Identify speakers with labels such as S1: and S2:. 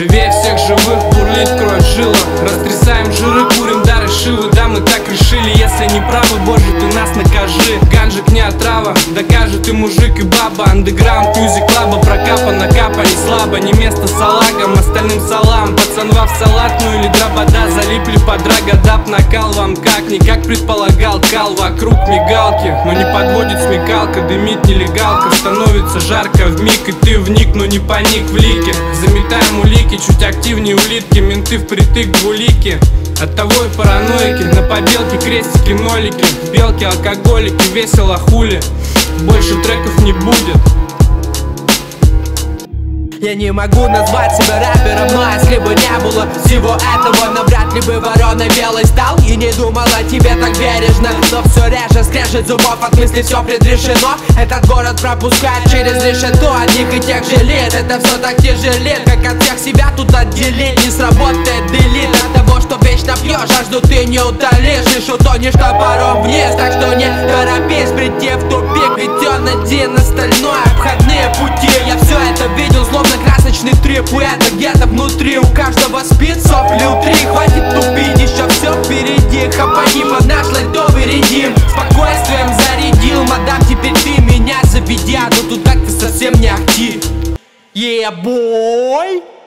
S1: Живее всех живых, бурлит кровь в жилах. Растрясаем жиры, курим дары шивы. Да, мы так решили, если не правы, боже, ты нас накажи. Ганжик не отрава, докажет и мужик, и баба. Андеграунд мьюзик клаба, прокапана капа не слабо. Не место салагам, остальным салам. Пацанва в салатную или дробода. Залипли под рагодап, накал вам как предполагал. Кал вокруг мигалки, но не подводит смекалка. Дымит нелегалка, становится жарко вмиг. И ты вник, но не паник в лике. Заметаем улики, чуть активнее улитки. Менты впритык двулики. Оттого и параноики, на побелке крестики, нолики. Белки, алкоголики, весело хули. Больше треков не будет.
S2: Я не могу назвать себя рэпером, но если бы не было всего этого, навряд ли бы вороной белой стал. И не думал о тебе так бережно, но все реже скрежет зубов от мысли, все предрешено. Этот город пропускает через решето, одних и тех жалеет. Это все так тяжелее, как от всех себя тут отделить. Не сработает делит от того, что вечно пьешь, жажду ты не утолишь, лишь утонешь топором вниз. Так что не торопись прийти в тупик, ведь он один, остальное обходные пути. Я все это видел, словно красочный трип, и это где-то внутри. У каждого спит сопли утри. Хватит тупить, еще все впереди. Хапани под наш лайтовый редим. Спокойствием зарядил, мадам, теперь ты меня заведя. Но тут как-то совсем не ахти. Yeah, boy!